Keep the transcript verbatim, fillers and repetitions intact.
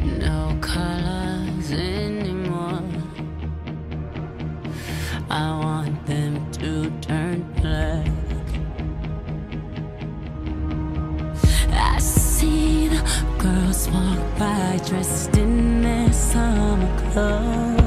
no colors anymore. I want them to turn black. I see the girls walk by dressed in their summer clothes.